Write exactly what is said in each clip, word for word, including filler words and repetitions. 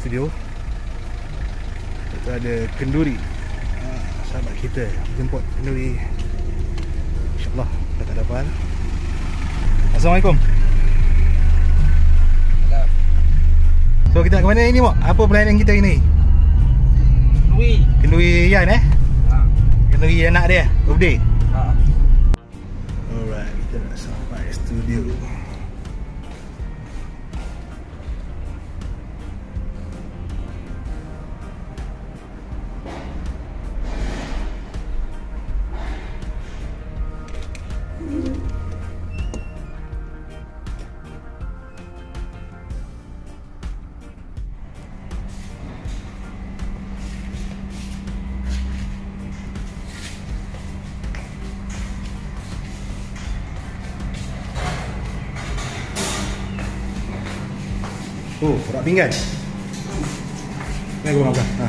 studio. Itu ada kenduri. Ha, sahabat kita jemput kenduri. InsyaAllah dah tak dapat. Assalamualaikum. So kita nak ke mana ini, Mak? Apa planning kita ini? Kenduri. Kenduri Yan eh? Ha. Kenduri anak dia, birthday? Ha. Alright, kita nak sampai studio. Oh, korak pinggan. Ni aku makan. Ha.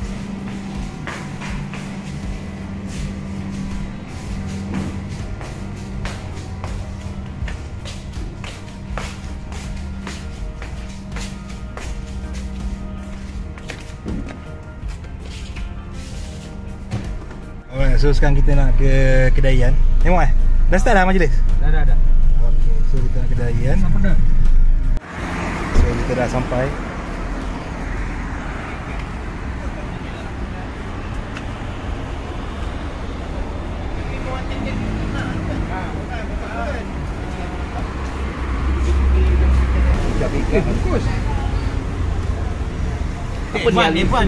Alright, so sekarang kita nak ke kedai Yan. Tengok eh. Dah start dah majlis? Dah dah dah. Okey, so kita nak kedai Yan. Apa dah? So kita dah sampai. Bagus. Apa ni yang Evan?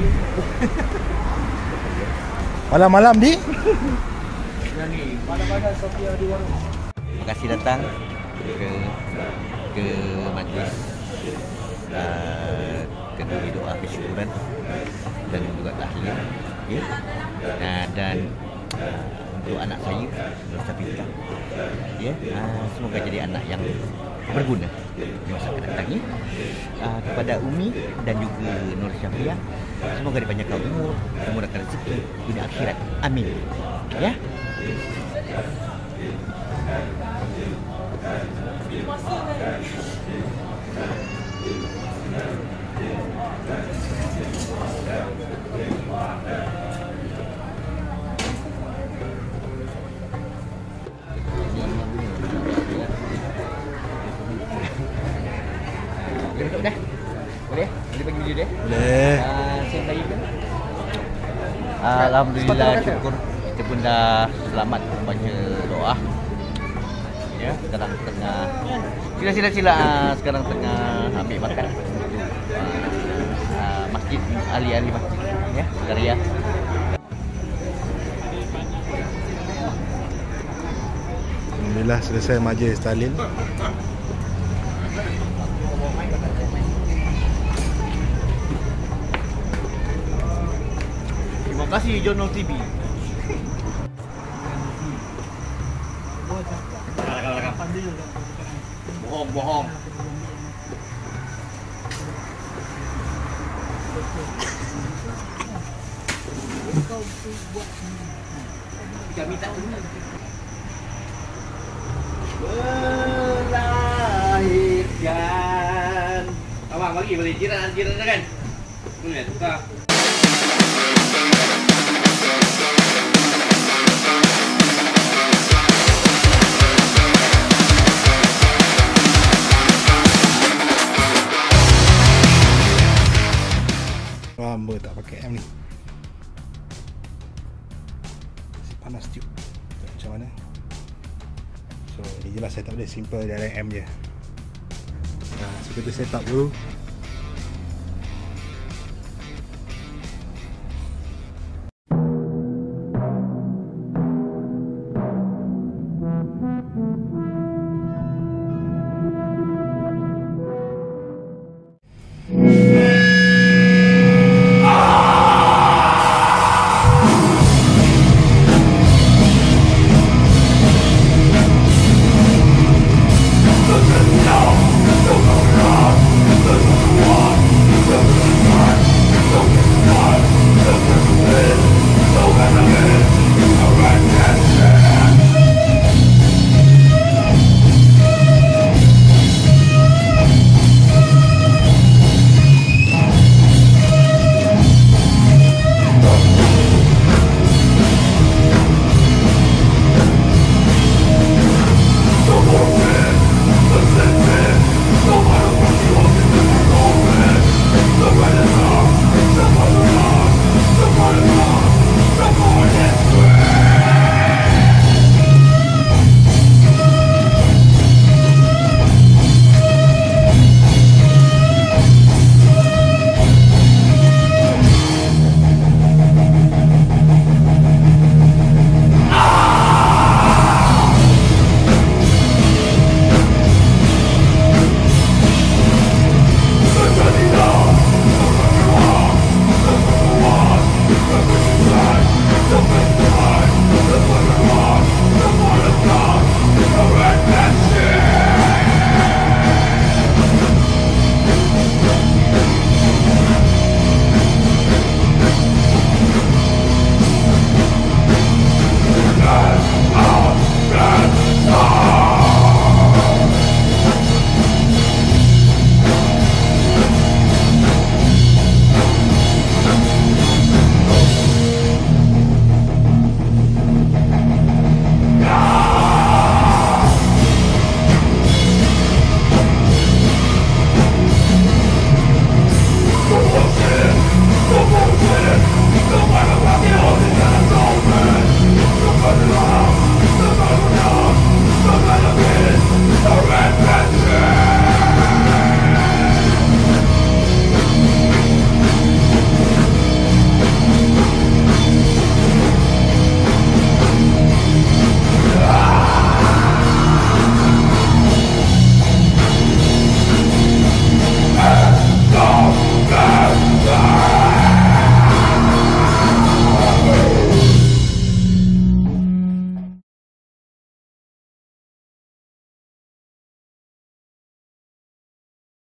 Malam-malam di Yang ni, malam-malam Sofia di warung. Terima kasih datang ke ke majlis uh, kenduri doa kesyukuran dan juga tahlil, ya. Uh, dan uh, untuk anak saya Nur Safitra, ya, uh, semoga jadi anak yang berguna di masa akan datang, ya. Uh, kepada Umi dan juga Nur Safira, semoga dipanjangkan umur, dimudahkan rezeki dunia akhirat, amin, ya. Boleh duduk dah? Boleh? Boleh bagi video dia? boleh. Uh, saya tanya ke? Alhamdulillah, syukur kita pun dah selamat membaca doa. Ya, sekarang tengah sila sila sila uh, sekarang tengah ambil makan untuk uh, uh, masjid, ahli-ahli masjid, ya, karya. Alhamdulillah selesai majlis tahlil. Terima kasih Jono T V. Bohong, bohong. Kami tak tahu. Melahirkan. Abang bagi boleh jiran jiran kan? Boleh tukar. Lama tak pakai M ni. Masih panas tube. Tengok macam mana. So ni je lah setup dia, simple dari M je. Nah, so kita set up dulu.